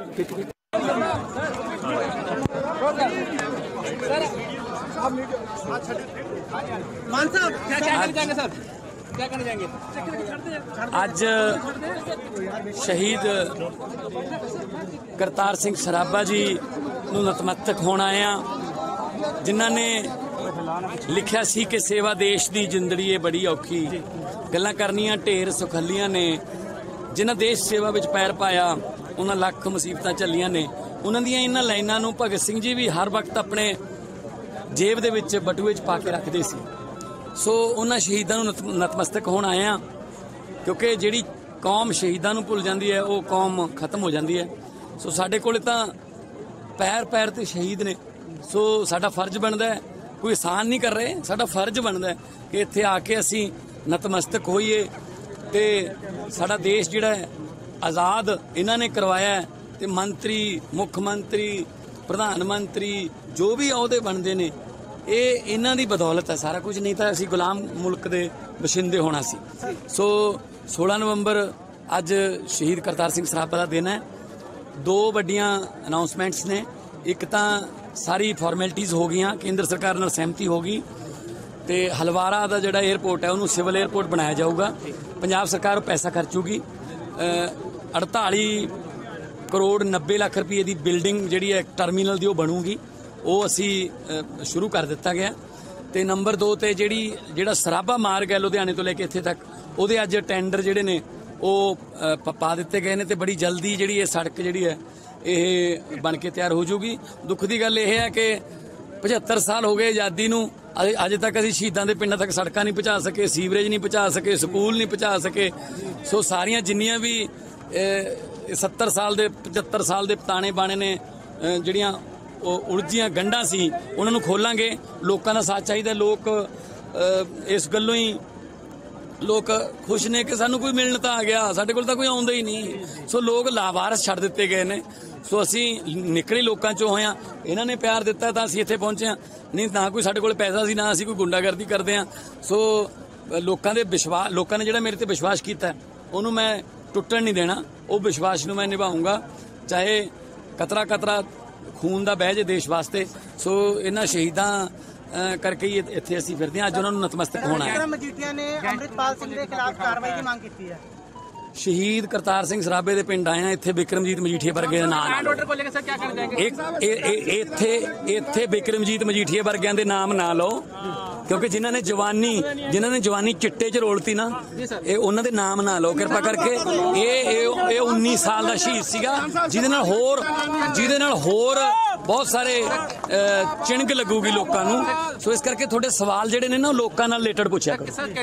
ਅੱਜ शहीद करतार सिंह सराभा जी ਨੂੰ ਨਤਮਸਤਕ ਹੋਣ ਆਏ ਆ, ਜਿਨ੍ਹਾਂ ਨੇ ਲਿਖਿਆ ਸੀ ਕਿ ਸੇਵਾ ਦੇਸ਼ ਦੀ ਜ਼ਿੰਦੜੀ ਏ ਬੜੀ ਔਖੀ, ਗੱਲਾਂ ਕਰਨੀਆਂ ਢੇਰ ਸੁਖੱਲੀਆਂ ਨੇ। ਜਿਨ੍ਹਾਂ ਦੇਸ਼ ਸੇਵਾ ਵਿੱਚ ਪੈਰ ਪਾਇਆ ਉਹਨਾਂ ਲੱਖ ਮੁਸੀਬਤਾਂ ਝੱਲੀਆਂ ਨੇ। ਉਹਨਾਂ ਦੀਆਂ ਇਹਨਾਂ ਲਾਈਨਾਂ ਨੂੰ ਭਗਤ ਸਿੰਘ ਜੀ ਵੀ ਹਰ ਵਕਤ ਆਪਣੇ ਜੇਬ ਦੇ ਵਿੱਚ ਬਟੂਏ 'ਚ ਪਾ ਕੇ ਰੱਖਦੇ ਸੀ। ਸੋ ਉਹਨਾਂ ਸ਼ਹੀਦਾਂ ਨੂੰ ਨਤਮਸਤਕ ਹੋਣ ਆਏ ਆ, ਕਿਉਂਕਿ ਜਿਹੜੀ ਕੌਮ ਸ਼ਹੀਦਾਂ ਨੂੰ ਭੁੱਲ ਜਾਂਦੀ ਹੈ ਉਹ ਕੌਮ ਖਤਮ ਹੋ ਜਾਂਦੀ ਹੈ। ਸੋ ਸਾਡੇ ਕੋਲ ਤਾਂ ਪੈਰ ਪੈਰ ਤੇ ਸ਼ਹੀਦ ਨੇ। ਸੋ ਸਾਡਾ ਫਰਜ਼ ਬਣਦਾ ਹੈ, ਕੋਈ ਆਸਾਨ ਨਹੀਂ ਕਰ ਰਹੇ, ਸਾਡਾ ਫਰਜ਼ ਬਣਦਾ ਹੈ ਕਿ ਇੱਥੇ ਆ ਕੇ ਅਸੀਂ ਨਤਮਸਤਕ ਹੋਈਏ ਤੇ ਸਾਡਾ ਦੇਸ਼ ਜਿਹੜਾ ਹੈ ਆਜ਼ਾਦ ਇਹਨਾਂ ਨੇ ਕਰਵਾਇਆ ਹੈ। ਤੇ ਮੰਤਰੀ, ਮੁੱਖ ਮੰਤਰੀ, ਪ੍ਰਧਾਨ ਮੰਤਰੀ ਜੋ ਵੀ ਅਹੁਦੇ ਬਣਦੇ ਨੇ ਇਹ ਇਹਨਾਂ ਦੀ ਬਦੌਲਤ ਹੈ ਸਾਰਾ ਕੁਝ, ਨਹੀਂ ਤਾਂ ਅਸੀਂ ਗੁਲਾਮ ਮੁਲਕ ਦੇ ਬਸ਼ਿੰਦੇ ਹੋਣਾ ਸੀ। ਸੋ 16 ਨਵੰਬਰ ਅੱਜ ਸ਼ਹੀਦ ਕਰਤਾਰ ਸਿੰਘ ਸਰਾਭਾ ਦਾ ਦਿਨ ਹੈ। ਦੋ ਵੱਡੀਆਂ ਅਨਾਉਂਸਮੈਂਟਸ ਨੇ। ਇੱਕ ਤਾਂ ਸਾਰੀ ਫਾਰਮੈਲਿਟੀਜ਼ ਹੋ ਗਈਆਂ, ਕੇਂਦਰ ਸਰਕਾਰ ਨਾਲ ਸਹਿਮਤੀ ਹੋ ਗਈ ਤੇ ਹਲਵਾਰਾ ਦਾ ਜਿਹੜਾ 에ਅਰਪੋਰਟ ਹੈ ਉਹਨੂੰ ਸਿਵਲ 에ਅਰਪੋਰਟ ਬਣਾਇਆ ਜਾਊਗਾ। ਪੰਜਾਬ ਸਰਕਾਰ ਪੈਸਾ ਖਰਚੂਗੀ। 48 ਕਰੋੜ 90 ਲੱਖ ਰੁਪਏ ਦੀ ਬਿਲਡਿੰਗ ਜਿਹੜੀ ਹੈ ਟਰਮੀਨਲ ਦੀ ਉਹ ਬਣੂਗੀ, ਉਹ ਅਸੀਂ ਸ਼ੁਰੂ ਕਰ ਦਿੱਤਾ ਗਿਆ। ਤੇ ਨੰਬਰ 2 ਤੇ ਜਿਹੜਾ ਸਰਾਭਾ ਮਾਰਗ ਹੈ ਲੁਧਿਆਣੇ ਤੋਂ ਲੈ ਕੇ ਇੱਥੇ ਤੱਕ, ਉਹਦੇ ਅੱਜ ਟੈਂਡਰ ਜਿਹੜੇ ਨੇ ਉਹ ਪਾ ਦਿੱਤੇ ਗਏ ਨੇ ਤੇ ਬੜੀ ਜਲਦੀ ਜਿਹੜੀ ਇਹ ਸੜਕ ਜਿਹੜੀ ਹੈ ਇਹ ਬਣ ਕੇ ਤਿਆਰ ਹੋ ਜਾਊਗੀ। ਦੁੱਖ ਦੀ ਗੱਲ ਇਹ ਹੈ ਕਿ 75 ਸਾਲ ਹੋ ਗਏ ਆਜ਼ਾਦੀ ਨੂੰ, ਅਜੇ ਤੱਕ ਅਸੀਂ ਸ਼ਹੀਦਾਂ ਦੇ ਪਿੰਡਾਂ ਤੱਕ ਸੜਕਾਂ ਨਹੀਂ ਪਹੁੰਚਾ ਸਕੇ, ਸੀਵਰੇਜ ਨਹੀਂ ਪਹੁੰਚਾ ਸਕੇ, ਸਕੂਲ ਨਹੀਂ ਪਹੁੰਚਾ ਸਕੇ। ਸੋ ਸਾਰੀਆਂ ਜਿੰਨੀਆਂ ਵੀ 70 ਸਾਲ ਦੇ 75 ਸਾਲ ਦੇ ਤਾਣੇ ਬਾਣੇ ਨੇ, ਜਿਹੜੀਆਂ ਉਲਝੀਆਂ ਗੰਢਾਂ ਸੀ, ਉਹਨਾਂ ਨੂੰ ਖੋਲਾਂਗੇ। ਲੋਕਾਂ ਦਾ ਸਾਥ ਚਾਹੀਦਾ। ਲੋਕ ਇਸ ਗੱਲੋਂ ਹੀ ਲੋਕ ਖੁਸ਼ ਨੇ ਕਿ ਸਾਨੂੰ ਕੋਈ ਮਿਲਣ ਤਾਂ ਆ ਗਿਆ, ਸਾਡੇ ਕੋਲ ਤਾਂ ਕੋਈ ਆਉਂਦਾ ਹੀ ਨਹੀਂ। ਸੋ ਲੋਕ ਲਾਵਾਰਸ ਛੱਡ ਦਿੱਤੇ ਗਏ ਨੇ। ਸੋ ਅਸੀਂ ਨਿਕਲੇ ਲੋਕਾਂ ਚੋਂ ਹੋਏ ਹਾਂ, ਇਹਨਾਂ ਨੇ ਪਿਆਰ ਦਿੱਤਾ ਤਾਂ ਅਸੀਂ ਇੱਥੇ ਪਹੁੰਚੇ ਹਾਂ, ਨਹੀਂ ਨਾ ਕੋਈ ਸਾਡੇ ਕੋਲ ਪੈਸਾ ਸੀ, ਨਾ ਅਸੀਂ ਕੋਈ ਗੁੰਡਾਗਰਦੀ ਕਰਦੇ ਹਾਂ। ਸੋ ਲੋਕਾਂ ਨੇ ਜਿਹੜਾ ਮੇਰੇ ਤੇ ਵਿਸ਼ਵਾਸ ਕੀਤਾ ਉਹਨੂੰ ਮੈਂ ਟੁੱਟਣ ਨਹੀਂ ਦੇਣਾ। ਉਹ ਵਿਸ਼ਵਾਸ ਨੂੰ ਮੈਂ ਨਿਭਾਊਂਗਾ, ਚਾਹੇ ਕਤਰਾ ਕਤਰਾ ਖੂਨ ਦਾ ਬਹਿ ਜੇ ਦੇਸ਼ ਵਾਸਤੇ। ਸੋ ਇਹਨਾਂ ਸ਼ਹੀਦਾਂ ਕਰਕੇ ਹੀ ਇੱਥੇ ਅਸੀਂ ਫਿਰਦੇ ਹਾਂ। ਅੱਜ ਉਹਨਾਂ ਨੂੰ ਨਤਮਸਤਕ ਹੋਣਾ ਹੈ। ਵਿਕਰਮ ਮਜੀਠੀਆ ਨੇ ਅੰਮ੍ਰਿਤਪਾਲ ਸਿੰਘ ਦੇ ਖਿਲਾਫ ਕਾਰਵਾਈ ਦੀ ਮੰਗ ਕੀਤੀ ਹੈ। ਸ਼ਹੀਦ ਕਰਤਾਰ ਸਿੰਘ ਸਰਾਭੇ ਦੇ ਪਿੰਡ ਆਏ ਆ, ਇੱਥੇ ਵਿਕਰਮਜੀਤ ਮਜੀਠੀਆ ਵਰਗੇ ਦਾ ਨਾਮ ਇੱਥੇ ਵਿਕਰਮਜੀਤ ਮਜੀਠੀਆ ਵਰਗਿਆਂ ਦੇ ਨਾਮ ਨਾ ਲਓ, ਕਿਉਂਕਿ ਜਿਨ੍ਹਾਂ ਨੇ ਜਵਾਨੀ ਚਿੱਟੇ 'ਚ ਰੋਲਤੀ ਨਾ, ਇਹ ਉਹਨਾਂ ਦੇ ਨਾਮ ਨਾ ਲਓ ਕਿਰਪਾ ਕਰਕੇ। ਇਹ 19 ਸਾਲ ਦਾ ਸ਼ਹੀਦ ਸੀਗਾ, ਜਿਹਦੇ ਨਾਲ ਹੋਰ ਬਹੁਤ ਸਾਰੇ ਚਿਣਗ ਲੱਗੂਗੀ ਲੋਕਾਂ ਨੂੰ। ਸੋ ਇਸ ਕਰਕੇ ਤੁਹਾਡੇ ਸਵਾਲ ਜਿਹੜੇ ਨੇ ਨਾ ਲੋਕਾਂ ਨਾਲ ਰਿਲੇਟਡ ਪੁੱਛਿਆ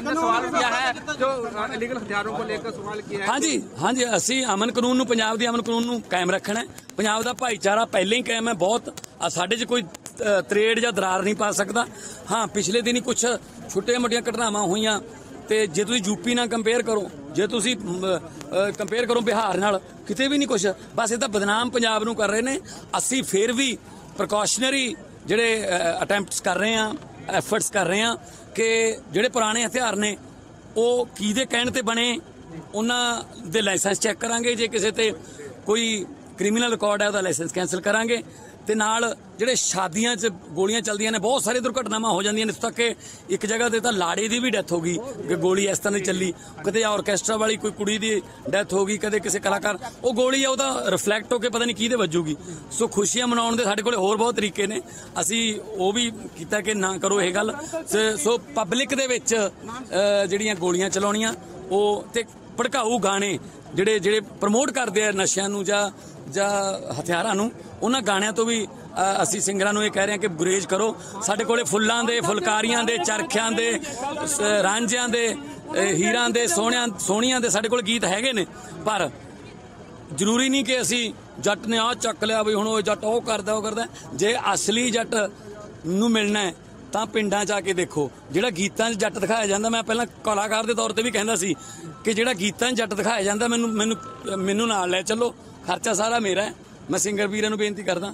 ਕਰੋ। ਹਾਂਜੀ, ਅਸੀਂ ਅਮਨ ਕਾਨੂੰਨ ਨੂੰ, ਪੰਜਾਬ ਦੇ ਅਮਨ ਕਾਨੂੰਨ ਨੂੰ ਕਾਇਮ ਰੱਖਣਾ ਹੈ। ਪੰਜਾਬ ਦਾ ਭਾਈਚਾਰਾ ਪਹਿਲਾਂ ਹੀ ਕਾਇਮ ਹੈ। ਬਹੁਤ ਸਾਡੇ 'ਚ ਕੋਈ ਤਰੇੜ ਜਾਂ ਦਰਾਰ ਨਹੀਂ ਪਾ ਸਕਦਾ। ਹਾਂ, ਪਿਛਲੇ ਦਿਨੀ ਕੁਝ ਛੋਟੀਆਂ ਮੋਟੀਆਂ ਘਟਨਾਵਾਂ ਹੋਈਆਂ ਤੇ ਜੇ ਤੁਸੀਂ ਯੂਪੀ ਨਾਲ ਕੰਪੇਅਰ ਕਰੋ, ਜੇ ਤੁਸੀਂ ਕੰਪੇਅਰ ਕਰੋ ਬਿਹਾਰ ਨਾਲ, ਕਿਤੇ ਵੀ ਨਹੀਂ ਕੁਝ। ਬਸ ਇਹ ਤਾਂ ਬਦਨਾਮ ਪੰਜਾਬ ਨੂੰ ਕਰ ਰਹੇ ਨੇ। ਅਸੀਂ ਫਿਰ ਵੀ ਪ੍ਰੀਕਾਸ਼ਨਰੀ ਜਿਹੜੇ ਅਟੈਂਪਟਸ ਕਰ ਰਹੇ ਹਾਂ, ਐਫਰਟਸ ਕਰ ਰਹੇ ਹਾਂ ਕਿ ਜਿਹੜੇ ਪੁਰਾਣੇ ਹਥਿਆਰ ਨੇ ਉਹ ਕਿਹਦੇ ਕਹਿਣ ਤੇ ਬਣੇ, ਉਹਨਾਂ ਦੇ ਲਾਇਸੈਂਸ ਚੈੱਕ ਕਰਾਂਗੇ। ਜੇ ਕਿਸੇ ਤੇ ਕੋਈ ਕ੍ਰਿਮੀਨਲ ਰਿਕਾਰਡ ਹੈ ਉਹਦਾ ਲਾਇਸੈਂਸ ਕੈਂਸਲ ਕਰਾਂਗੇ। ਤੇ ਨਾਲ ਜਿਹੜੇ ਸ਼ਾਦੀਆਂ 'ਚ ਗੋਲੀਆਂ ਚੱਲਦੀਆਂ ਨੇ, ਬਹੁਤ ਸਾਰੀ ਦੁਰਘਟਨਾਵਾਂ ਹੋ ਜਾਂਦੀਆਂ ਨੇ। ਇਸ ਤੱਕ ਕਿ ਇੱਕ ਜਗ੍ਹਾ ਤੇ ਤਾਂ ਲਾੜੇ ਦੀ ਵੀ ਡੈਥ ਹੋ ਗਈ ਕਿ ਗੋਲੀ ਇਸ ਤਰ੍ਹਾਂ ਦੀ ਚੱਲੀ, ਕਦੇ ਆਰਕੈਸਟਰਾ ਵਾਲੀ ਕੋਈ ਕੁੜੀ ਦੀ ਡੈਥ ਹੋ ਗਈ, ਕਦੇ ਕਿਸੇ ਕਲਾਕਾਰ, ਉਹ ਗੋਲੀ ਆ ਉਹਦਾ ਰਿਫਲੈਕਟ ਹੋ ਕੇ ਪਤਾ ਨਹੀਂ ਕਿਹਦੇ ਵੱਜੂਗੀ। ਸੋ ਖੁਸ਼ੀਆਂ ਮਨਾਉਣ ਦੇ ਸਾਡੇ ਕੋਲ ਹੋਰ ਬਹੁਤ ਤਰੀਕੇ ਨੇ, ਅਸੀਂ ਉਹ ਵੀ ਕੀਤਾ ਕਿ ਨਾ ਕਰੋ ਇਹ ਗੱਲ। ਸੋ ਪਬਲਿਕ ਦੇ ਵਿੱਚ ਜਿਹੜੀਆਂ ਗੋਲੀਆਂ ਚਲਾਉਣੀਆਂ ਉਹ ਤੇ ਭੜਕਾਊ ਗਾਣੇ ਜਿਹੜੇ ਪ੍ਰਮੋਟ ਕਰਦੇ ਆ ਨਸ਼ਿਆਂ ਨੂੰ ਜਾਂ ਹਥਿਆਰਾਂ ਨੂੰ, ਉਹਨਾਂ ਗਾਣਿਆਂ ਤੋਂ ਵੀ ਅਸੀਂ ਸਿੰਗਰਾਂ ਨੂੰ ਇਹ ਕਹਿ ਰਹੇ ਹਾਂ ਕਿ ਗੁਰੇਜ਼ ਕਰੋ। ਸਾਡੇ ਕੋਲੇ ਫੁੱਲਾਂ ਦੇ, ਫੁਲਕਾਰੀਆਂ ਦੇ, ਚਰਖਿਆਂ ਦੇ, ਰਾਂਝਿਆਂ ਦੇ, ਹੀਰਾਂ ਦੇ, ਸੋਹਣੀਆਂ ਦੇ ਸਾਡੇ ਕੋਲ ਗੀਤ ਹੈਗੇ ਨੇ। ਪਰ ਜ਼ਰੂਰੀ ਨਹੀਂ ਕਿ ਅਸੀਂ ਜੱਟ ਨੇ ਆਹ ਚੱਕ ਲਿਆ ਵੀ ਹੁਣ ਉਹ ਜੱਟ ਉਹ ਕਰਦਾ। ਜੇ ਅਸਲੀ ਜੱਟ ਨੂੰ ਮਿਲਣਾ ਹੈ ਤਾਂ ਪਿੰਡਾਂ 'ਚ ਆ ਕੇ ਦੇਖੋ। ਜਿਹੜਾ ਗੀਤਾਂ 'ਚ ਜੱਟ ਦਿਖਾਇਆ ਜਾਂਦਾ, ਮੈਂ ਪਹਿਲਾਂ ਕਲਾਕਾਰ ਦੇ ਤੌਰ ਤੇ ਵੀ ਕਹਿੰਦਾ ਸੀ ਕਿ ਜਿਹੜਾ ਗੀਤਾਂ 'ਚ ਜੱਟ ਦਿਖਾਇਆ ਜਾਂਦਾ ਮੈਨੂੰ ਨਾਲ ਲੈ ਚੱਲੋ, ਖਰਚਾ ਸਾਰਾ ਮੇਰਾ ਹੈ। ਮੈਂ ਸਿੰਗਰ ਵੀਰਾਂ ਨੂੰ ਬੇਨਤੀ ਕਰਦਾ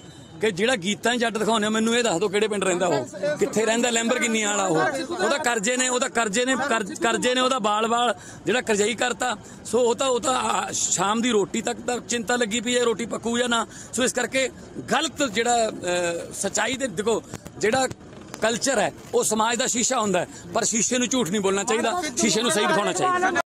ਕਿ ਜਿਹੜਾ ਗੀਤਾਂ ਜੱਟ ਦਿਖਾਉਂਦੇ ਮੈਨੂੰ ਇਹ ਦੱਸ ਦਿਓ ਕਿਹੜੇ ਪਿੰਡ ਰਹਿੰਦਾ ਉਹ, ਕਿੱਥੇ ਰਹਿੰਦਾ, ਲੈਂਬਰਗਿਨੀ ਵਾਲਾ ਉਹਦਾ ਕਰਜ਼ੇ ਨੇ ਉਹਦਾ ਬਾਲ-ਬਾਲ ਜਿਹੜਾ ਕਰਜ਼ਈ ਕਰਤਾ। ਸੋ ਉਹ ਤਾਂ ਸ਼ਾਮ ਦੀ ਰੋਟੀ ਤੱਕ ਤਾਂ ਚਿੰਤਾ ਲੱਗੀ ਪਈ ਹੈ, ਰੋਟੀ ਪੱਕੂ ਜਾਂ ਨਾ। ਸੋ ਇਸ ਕਰਕੇ ਗਲਤ ਜਿਹੜਾ ਸੱਚਾਈ ਦੇ ਦੇਖੋ ਜਿਹੜਾ ਕਲਚਰ ਹੈ ਉਹ ਸਮਾਜ ਦਾ ਸ਼ੀਸ਼ਾ ਹੁੰਦਾ ਹੈ, ਪਰ ਸ਼ੀਸ਼ੇ ਨੂੰ ਝੂਠ ਨਹੀਂ ਬੋਲਣਾ ਚਾਹੀਦਾ, ਸ਼ੀਸ਼ੇ ਨੂੰ ਸਹੀ ਦਿਖਾਉਣਾ ਚਾਹੀਦਾ।